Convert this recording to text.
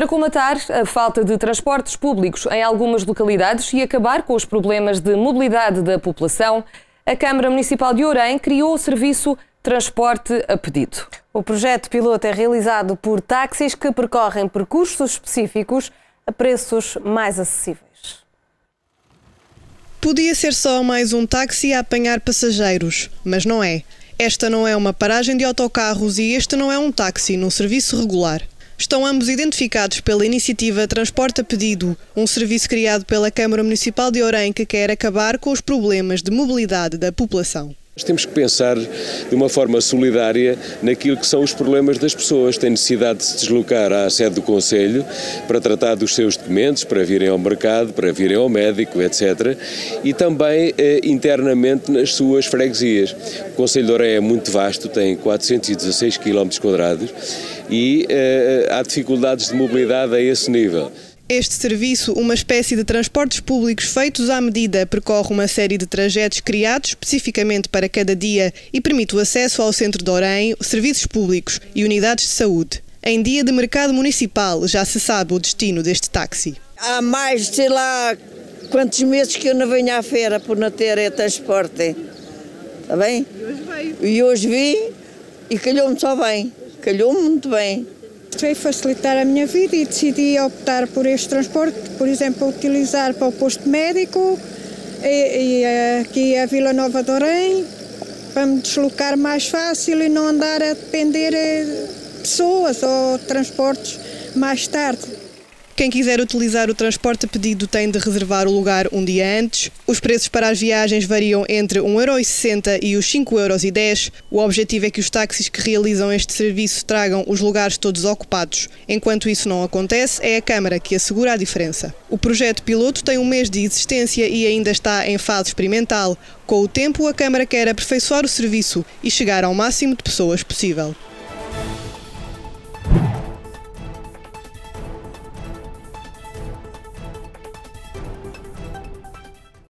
Para colmatar a falta de transportes públicos em algumas localidades e acabar com os problemas de mobilidade da população, a Câmara Municipal de Ourém criou o serviço Transporte a Pedido. O projeto piloto é realizado por táxis que percorrem percursos específicos a preços mais acessíveis. Podia ser só mais um táxi a apanhar passageiros, mas não é. Esta não é uma paragem de autocarros e este não é um táxi num serviço regular. Estão ambos identificados pela iniciativa Transporte a Pedido, um serviço criado pela Câmara Municipal de Ourém que quer acabar com os problemas de mobilidade da população. Nós temos que pensar de uma forma solidária naquilo que são os problemas das pessoas. Têm necessidade de se deslocar à sede do Conselho para tratar dos seus documentos, para virem ao mercado, para virem ao médico, etc. E também internamente nas suas freguesias. O Conselho de Ourém é muito vasto, tem 416 km² e há dificuldades de mobilidade a esse nível. Este serviço, uma espécie de transportes públicos feitos à medida, percorre uma série de trajetos criados especificamente para cada dia e permite o acesso ao centro de Ourém, serviços públicos e unidades de saúde. Em dia de mercado municipal, já se sabe o destino deste táxi. Há mais de sei lá quantos meses que eu não venho à feira por não ter transporte. Está bem? E hoje veio. E hoje vim e calhou-me só bem. Calhou-me muito bem. Veio facilitar a minha vida e decidi optar por este transporte, por exemplo, utilizar para o posto médico e aqui a Vila Nova de Ourém, para me deslocar mais fácil e não andar a depender de pessoas ou transportes mais tarde. Quem quiser utilizar o transporte a pedido tem de reservar o lugar um dia antes. Os preços para as viagens variam entre 1,60 € e os 5,10 €. O objetivo é que os táxis que realizam este serviço tragam os lugares todos ocupados. Enquanto isso não acontece, é a Câmara que assegura a diferença. O projeto piloto tem um mês de existência e ainda está em fase experimental. Com o tempo, a Câmara quer aperfeiçoar o serviço e chegar ao máximo de pessoas possível.